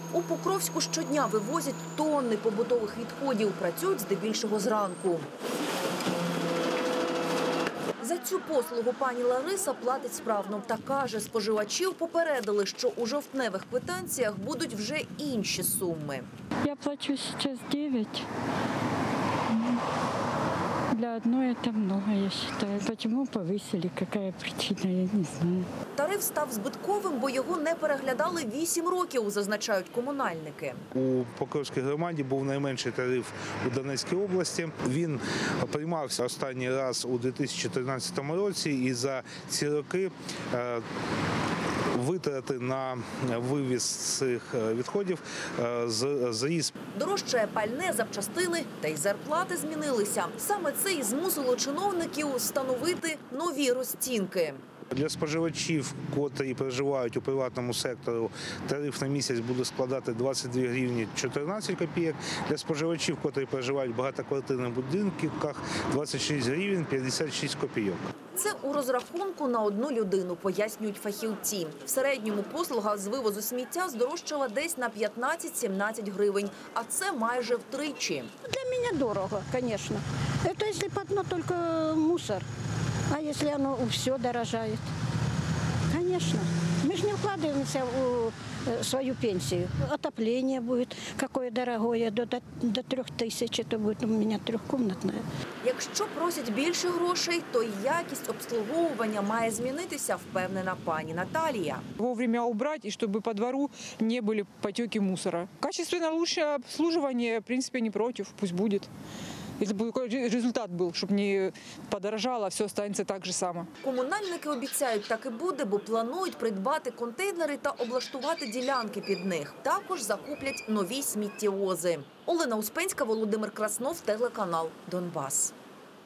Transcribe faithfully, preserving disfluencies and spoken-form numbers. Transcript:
У Покровську щодня вивозять тонни побутових відходів, працюють здебільшого зранку. За цю послугу пані Лариса платить справно та каже, споживачів попередили, що у жовтневих квитанціях будуть вже інші суми. Я плачу сейчас девять. Для одной это много, я считаю. Почему повысили, какая причина, я не знаю. Тариф став збитковим, бо його не переглядали вісім років, зазначають комунальники. У Покровській громаді був найменший тариф у Донецькій області. Він приймався останній раз у дві тисячі тринадцятому році, і за ці роки витрати на вивіз цих відходів зріс. Дорожчає пальне, запчастини та й зарплати змінилися. Саме це і змусило чиновників встановити нові розцінки. Для споживачів, котрі проживають у приватному секторі, тариф на місяць буде складати двадцять дві гривні чотирнадцять копійок. Для споживачів, котрі проживають в багатоквартирних будинках, двадцять шість гривень п'ятдесят шість копійок. Це у розрахунку на одну людину, пояснюють фахівці. В середньому послуга з вивозу сміття здорожчала десь на п'ятнадцять-сімнадцять гривень, а це майже втричі. Для мене дорого, звісно. Це якщо б одно тільки мусор. А если оно все дорожает? Конечно. Мы же не вкладываемся в свою пенсию. Отопление будет какое дорогое, до, до, до трех тысяч, это будет у меня трехкомнатная. Якщо просять більше грошей, то й якість обслуговування має змінитися, впевнена пані Наталія. Вовремя убрать, и чтобы по двору не были потеки мусора. Качественно лучшее обслуживание, в принципе, не против, пусть будет. Если бы результат был, чтобы не подорожало, а все останется так же само. Комунальники обіцяють, так і буде, бо планують придбати контейнери та облаштувати ділянки під них. Також закуплять нові сміттєвози. Олена Успенська, Володимир Краснов, телеканал «Донбас».